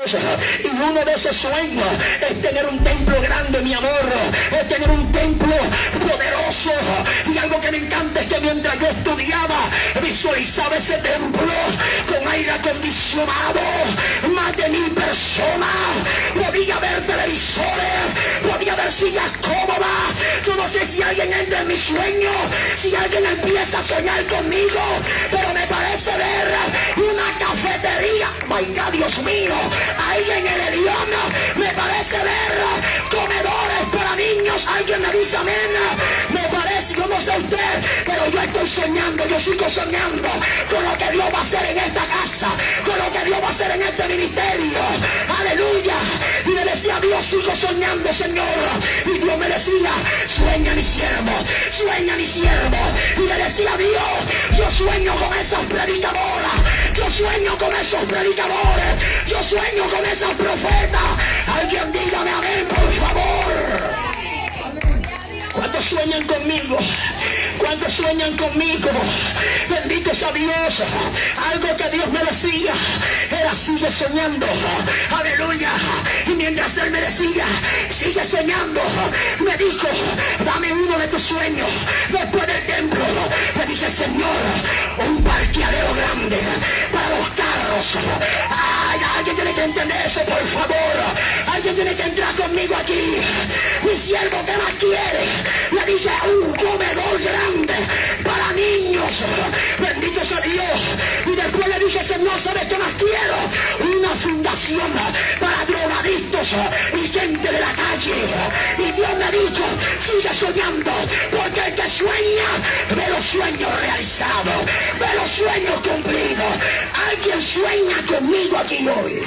Y uno de esos sueños es tener un templo grande, mi amor, es tener un templo poderoso. Y algo que me encanta es que mientras yo estudiaba, visualizaba ese templo con aire acondicionado, más de 1000 personas, podía ver televisores, podía ver sillas cómodas. Yo no sé si alguien entra en mi sueño, si alguien empieza a soñar conmigo, pero me parece ver una cafetería, my God, Dios mío, ahí en el Elión. Me parece ver comedores para niños. Alguien me dice amén. Me parece, yo no sé usted, pero yo estoy soñando, yo sigo soñando con lo que Dios va a hacer en esta casa, con lo que Dios va a hacer en este ministerio. Aleluya. Y le decía a Dios, sigo soñando, Señor. Y Dios me decía, sueña mi siervo, sueña mi siervo. Y le decía a Dios, yo sueño con esas predicadoras, yo sueño con esos predicadores, yo sueño con esas profetas. Alguien dígame amén, por favor. ¿Cuántos sueñan conmigo? ¿Cuántos sueñan conmigo? Bendito sea Dios. Algo que Dios me decía era, sigue soñando. Aleluya. Y mientras Él me decía, sigue soñando, me dijo, dame uno de tus sueños. Después del templo le dije, Señor, un parqueadero grande para los carros. Ay, alguien tiene que entender eso, por favor. Alguien tiene que entrar conmigo aquí. Mi siervo, ¿qué más quiere? Le dije, un comedor grande para niños. Bendito sea Dios. Y después le dije, Señor, ¿sabes qué más quiero? Una fundación para drogadictos y gente de la calle. Y Dios me dijo, sigue soñando, porque el que sueña ve los sueños realizados, ve los sueños cumplidos. Alguien sueña conmigo aquí hoy.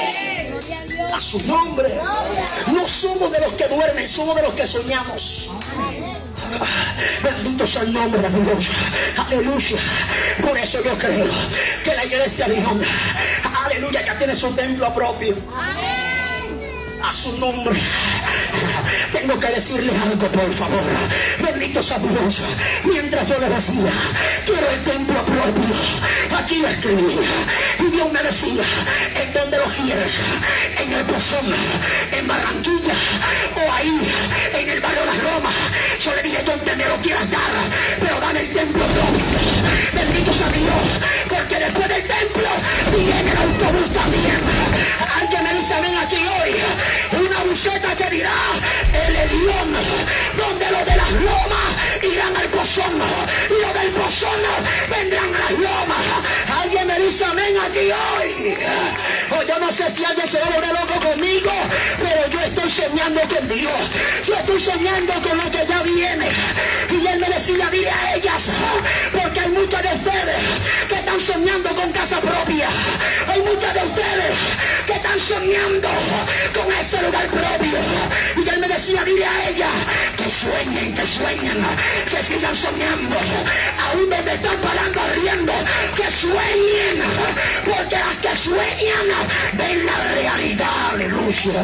A su nombre. No somos de los que duermen, somos de los que soñamos. Bendito sea el nombre de Dios. Aleluya. Por eso yo creo que la iglesia de Dios, aleluya, ya tiene su templo propio. A su nombre. Tengo que decirle algo, por favor. Bendito sea Dios. Mientras yo le decía, quiero el templo propio, aquí lo escribí. Y Dios me decía, ¿en dónde lo quieres? ¿En el Pozón, en Barranquilla o ahí en el barrio Las Lomas? Yo le dije, donde me lo quieras dar, pero dame el templo propio. Bendito sea Dios, porque después del templo viene el autobús también. Alguien me dice amén aquí hoy. Una buceta que dirá el Elión, donde los de Las Lomas irán al Pozón y los del Pozón vendrán a Las Lomas. Alguien me dice amén aquí hoy. O yo no sé si alguien se va a volver loco conmigo, pero yo estoy soñando con Dios. Yo estoy soñando con lo que ya viene. Y Él me decía, dile a ellas, porque hay muchas de ustedes que están soñando con casa propia. Hay muchas de ustedes que están soñando con ese lugar propio. Y Él me decía, dile a ellas que sueñen, que sigan soñando. Aún donde están pagando arriendo, que sueñen, porque las que sueñan ven la realidad. Aleluya.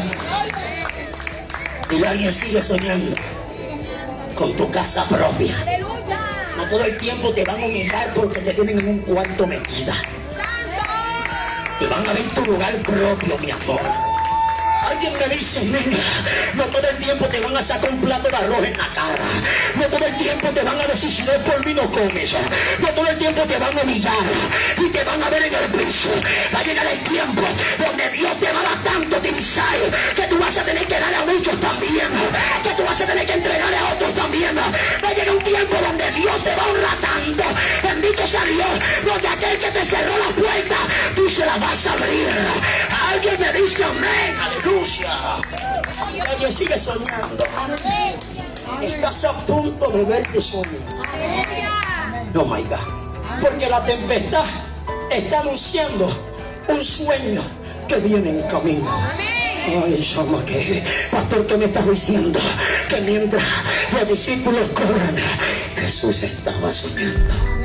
Y alguien sigue soñando con tu casa propia. No todo el tiempo te van a humillar porque te tienen en un cuarto metida. Te van a ver tu lugar propio, mi amor. Alguien me dice, nena, no todo el tiempo te van a sacar un plato de arroz en la cara. No todo el tiempo te van a decir, si no es por mí no comes. No todo el tiempo te van a humillar y te van a ver en el piso. Va a llegar el tiempo donde Dios te va a dar tanto tinsayo que tú vas a tener que darle a muchos también, que tú vas a tener que entregarle a otros también. Va a llegar un tiempo donde Dios te va a honrar tanto, bendito sea Dios, donde aquel que te cerró la puerta, tú se la vas a abrir. Alguien me dice amén, aleluya. Alguien sigue soñando. Estás a punto de ver tu sueño. No, my God. Porque la tempestad está anunciando un sueño que viene en camino. Ay, llama que, pastor, ¿qué me estás diciendo? Que mientras los discípulos corren, Jesús estaba soñando.